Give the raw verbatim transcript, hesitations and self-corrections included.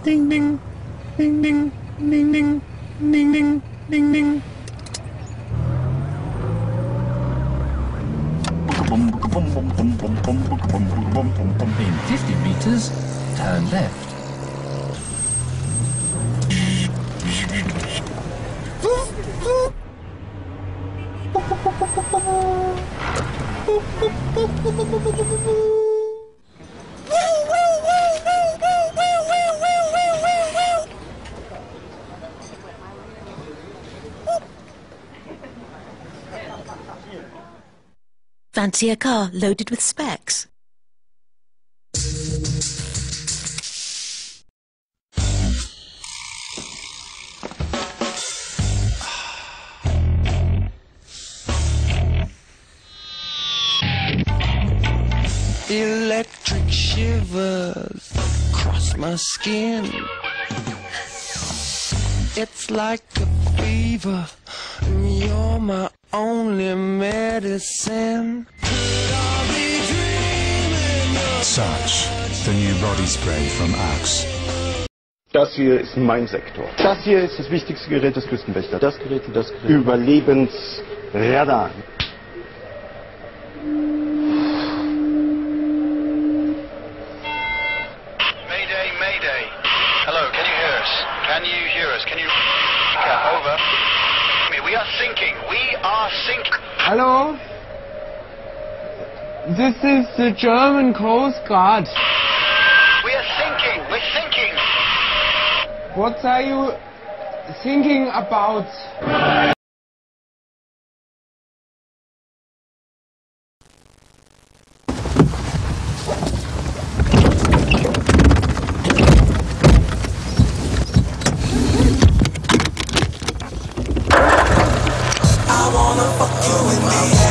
Ding ding, ding ding, ding ding, ding ding, ding ding. In fifty meters, turn left. Fancy a car loaded with specs? Electric shivers across my skin. It's like a fever, and you're my only medicine. Such, the new body spray from Axe. Das hier ist mein Sektor. Das hier ist das wichtigste Gerät des Küstenwächters. Das Gerät und das Gerät. Überlebensradar. Mayday, Mayday. Hello, can you hear us? Can you hear us? Can you... Over. We are sinking. We are sinking. Hello? This is the German Coast Guard. We are sinking. We're sinking. What are you thinking about? I wanna fuck you in the air.